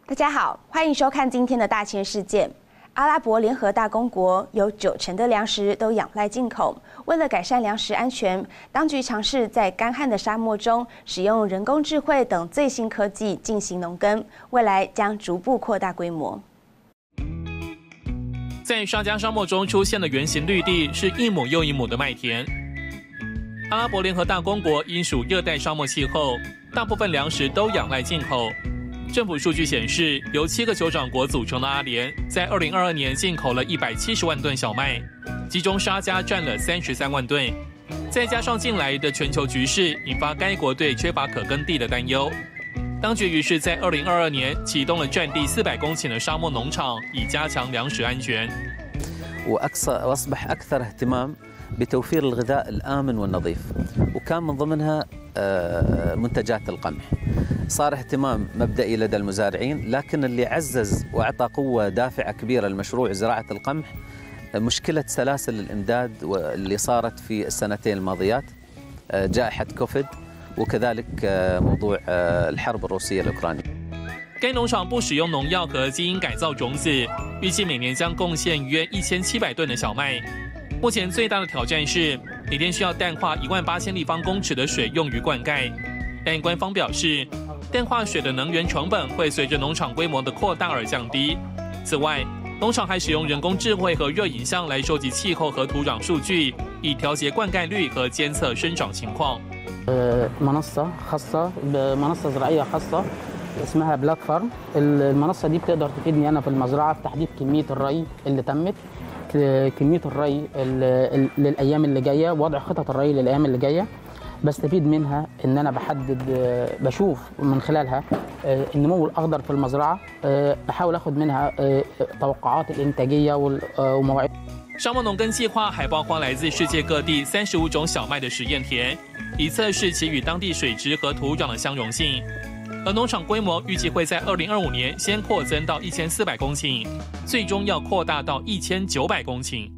大家好，欢迎收看今天的大千世界。阿拉伯联合大公国有90%的粮食都仰赖进口。为了改善粮食安全，当局尝试在干旱的沙漠中使用人工智慧等最新科技进行农耕，未来将逐步扩大规模。 在沙加沙漠中出现的圆形绿地，是一亩又一亩的麦田。阿拉伯联合大公国因属热带沙漠气候，大部分粮食都仰赖进口。政府数据显示，由7个酋长国组成的阿联，在2022年进口了170万吨小麦，其中沙加占了33万吨。再加上近来的全球局势，引发该国对缺乏可耕地的担忧。当局于是，在2022年启动了占地400公顷的沙漠农场，以加强粮食安全。 وأصبح أكثر اهتمام بتوفير الغذاء الآمن والنظيف، وكان من ضمنها منتجات القمح. صار اهتمام مبدئي لدى المزارعين، لكن اللي عزز وأعطى قوة دافعة كبيرة لمشروع زراعة القمح مشكلة سلاسل الإمداد اللي صارت في السنتين الماضيات، جائحة كوفيد وكذلك موضوع الحرب الروسية الأوكرانية. 该农场不使用农药和基因改造种子，预计每年将贡献约1700吨的小麦。目前最大的挑战是每天需要淡化18000立方公尺的水用于灌溉，但官方表示，淡化水的能源成本会随着农场规模的扩大而降低。此外，农场还使用人工智慧和热影像来收集气候和土壤数据，以调节灌溉率和监测生长情况。 منصة خاصة بمنصة زراعية خاصة اسمها بلاد فارم. المنصة دي بتقدر تفيدني أنا في المزرعة في تحديد كمية الري اللي تمت، كمية الري للأيام اللي جاية، وضع خطط الري للأيام اللي جاية. بستفيد منها إن أنا بشوف من خلالها النمو الأخضر في المزرعة، بحاول أخد منها توقعات الإنتاجية ومواعيد。 沙漠农耕计划还包括来自世界各地35种小麦的实验田，以测试其与当地水质和土壤的相容性。而农场规模预计会在2025年先扩增到1400公顷，最终要扩大到1900公顷。